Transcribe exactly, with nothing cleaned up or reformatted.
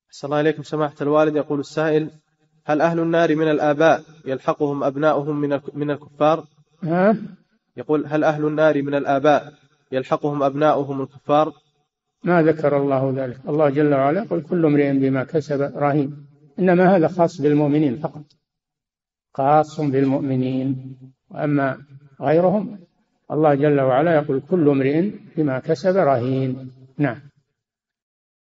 أحسن الله إليكم سماحة الوالد. يقول السائل: هل أهل النار من الآباء يلحقهم أبناؤهم من من الكفار؟ ها؟ يقول: هل أهل النار من الآباء يلحقهم أبناؤهم الكفار؟ ما ذكر الله ذلك. الله جل وعلا يقول: كل امرئ بما كسب رهين. إنما هذا خاص بالمؤمنين فقط، خاص بالمؤمنين، وأما غيرهم الله جل وعلا يقول: كل امرئ بما كسب رهين. نعم.